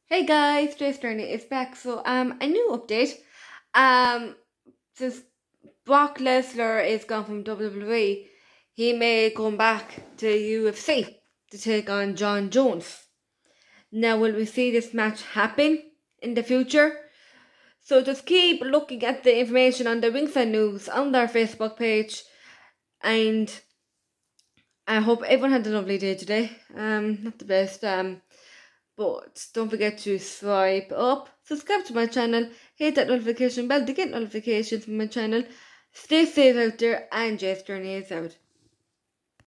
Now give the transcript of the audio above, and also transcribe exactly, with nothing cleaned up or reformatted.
Hey guys, Trace Journey is back. So um a new update. Um since Brock Lesnar is gone from W W E, he may come back to U F C to take on John Jones. Now will we see this match happen in the future? So just keep looking at the information on the Ringside News on their Facebook page, and I hope everyone had a lovely day today. Um not the best. Um But don't forget to swipe up, subscribe to my channel, hit that notification bell to get notifications from my channel. Stay safe out there, and Jay's Journey is out.